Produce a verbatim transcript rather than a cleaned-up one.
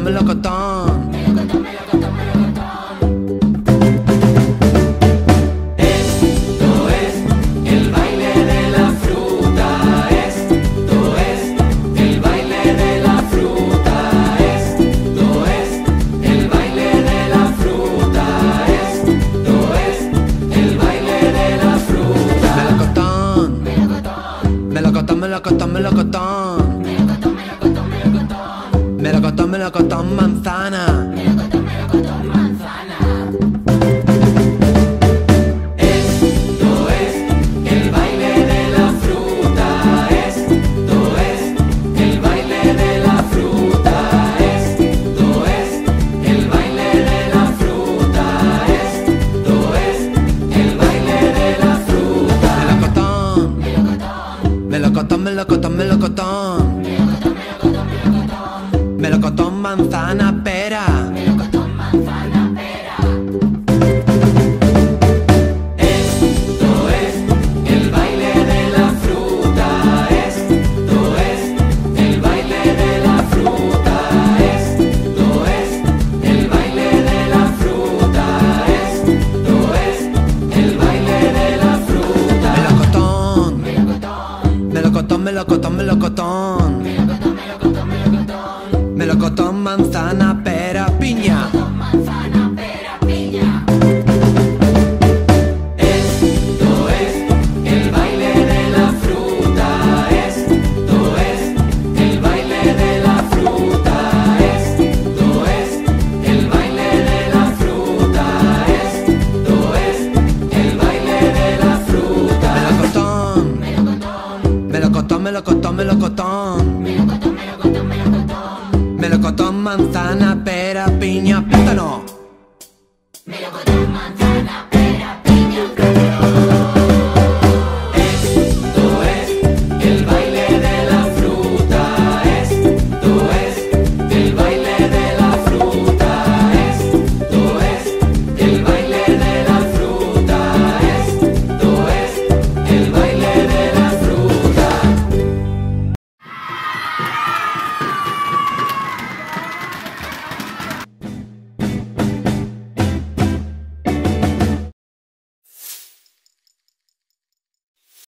melocotón. Esto es el baile de la fruta. Esto es el baile de la fruta. Esto es el baile de la fruta. Esto es el baile de la fruta. Melocotón, melocotón, melocotón, melocotón. Melocotón, melocotón, manzana. Melocotón, melocotón, manzana. Esto es el baile de la fruta. Esto es el baile de la fruta. Esto es el baile de la fruta. Esto es el baile de la fruta. Melocotón, melocotón, melocotón, melocotón. Melocotón, manzana, pera. Melocotón, manzana, pera. Esto es el baile de la fruta. Esto es el baile de la fruta. Esto es el baile de la fruta. Esto es el baile de la fruta. Melocotón, Melocotón, melocotón, melocotón, melocotón. melocotón, melocotón, melocotón. Melocotón, manzana, pera, piña. Manzana, pera, piña. Esto es el baile de la fruta. Esto es el baile de la fruta. Esto es el baile de la fruta. Esto es el baile de la fruta. Melocotón, Melocotón, melocotón, melocotón, melocotón. melocotón, melocotón, melocotón. Melocotón, manzana, pera, piña, plátano.